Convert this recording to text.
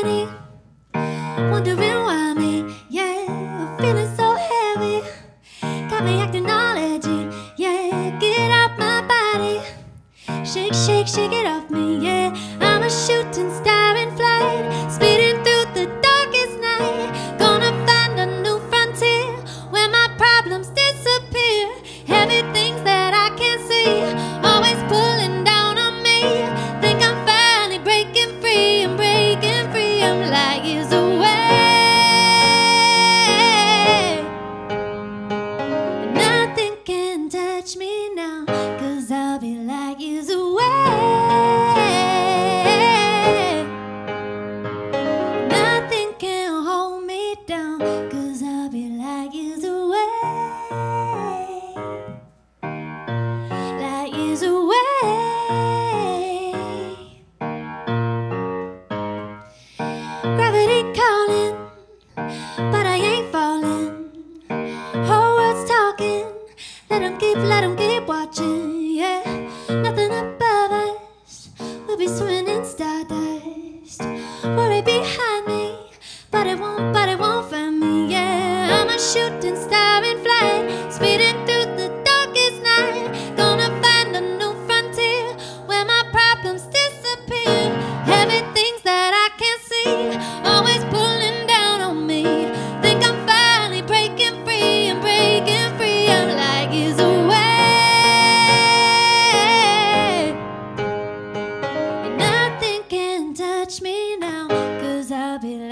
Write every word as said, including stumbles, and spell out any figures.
gravity, wondering why me, yeah, feeling so heavy, got me acting all edgy, yeah, get out my body, shake, shake, shake it off me, yeah, I'm a shooting star in flight, speeding through the darkest night, gonna find a new frontier, where my problems disappear, heavy things that I can't see, always pulling down on me, think I'm finally breaking free, I'm breaking free, I'm light years away, nothing can touch me now, cause I'll be light years away, nothing can hold me down, cause I'll be light years away, light years away. Gravity calling, but I ain't falling. Whole world's talking, let 'em keep, let 'em keep watching, yeah. Nothing above us, we'll be swimming in stardust. Worry behind me, but it won't, but it won't find me, yeah. I'm a shooting star in flight, speeding through the darkest night, gonna find a new frontier, where my problems disappear, heavy things that I can't see, always pulling down on me, think I'm finally breaking free, I'm breaking free, I'm light years away, nothing can touch me now, cause I'll be